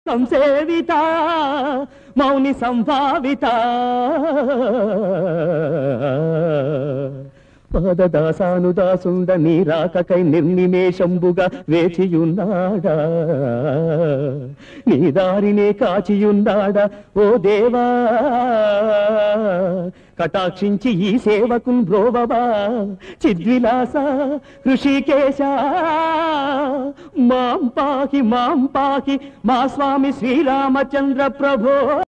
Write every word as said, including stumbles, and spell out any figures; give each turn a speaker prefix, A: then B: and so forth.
A: సంసేవిత మౌని సంభావిత పాదదాసానుదాసుండ నీ రాకకై నిర్నిమేషంబుగా వేచియున్నాడా నీ దారినే కాచియున్నాడా ఓ దేవా కటాక్షించి ఈ సేవకున్ బ్రోవవా చిద్విలాస ఋషికేశ మాం పాహి మాం పాహి మా స్వామి శ్రీరామచంద్ర ప్రభో